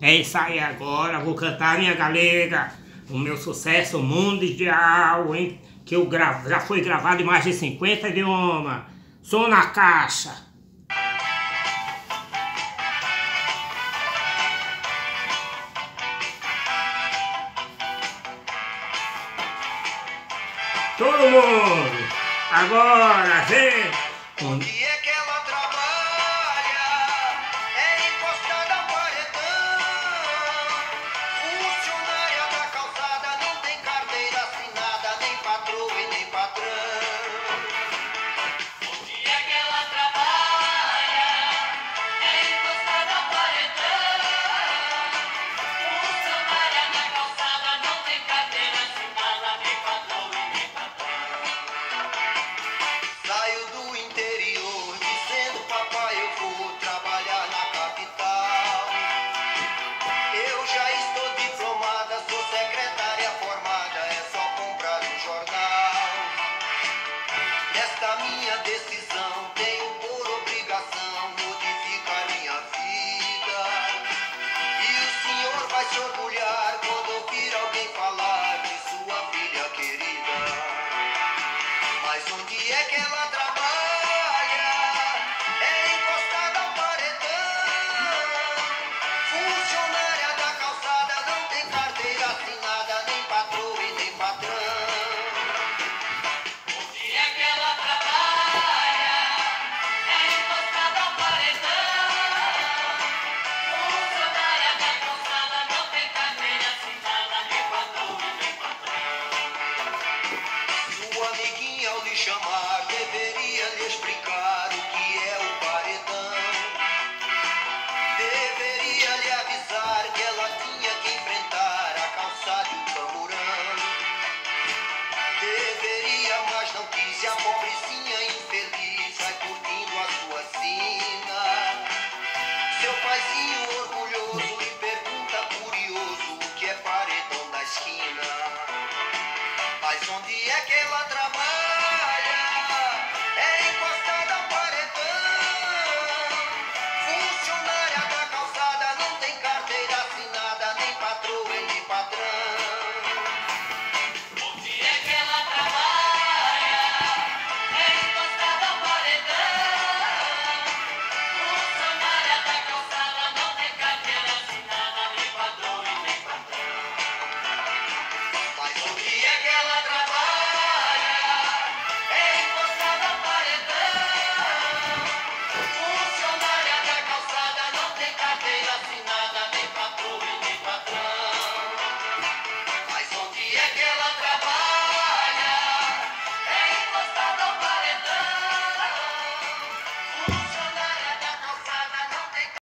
É isso aí agora, vou cantar minha galega, o meu sucesso mundial, hein? Que já foi gravado em mais de 50 idiomas. Som na caixa. Todo mundo, agora vem! Onde é que ela trabalha? É encostada ao paredão. Funcionária da calçada, não tem carteira assinada, nem patroa e nem patrão. Onde é que ela trabalha? É encostada ao paredão. Funcionária da calçada, não tem carteira assinada, nem patroa e nem patrão. Saio do interior dizendo papai eu vou trabalhar na capital. Eu já estou diplomada, sou secretária formada, é só comprar um jornal. Nesta minha decisão tenho por obrigação modificar minha vida. E o senhor vai se orgulhar quando ouvir alguém falar de sua filha querida. Mas onde é que ela trabalha? É encostada ao paredão. Funcionária da calçada, não tem carteira assinada, nem patroa e nem patrão. Onde é que ela trabalha? É encostada ao paredão. Funcionária da calçada, não tem carteira assinada, nem patroa e nem patrão. Sua amiguinha ao lhe chamar deveria lhe explicar o que é o paredão. Deveria lhe avisar que ela tinha que enfrentar a calçada e o camurão. Deveria, mas não quis, e a pobrezinha infeliz vai curtindo a sua sina. Seu paizinho orgulhoso lhe pergunta curioso o que é paredão da esquina. Mas onde é que ela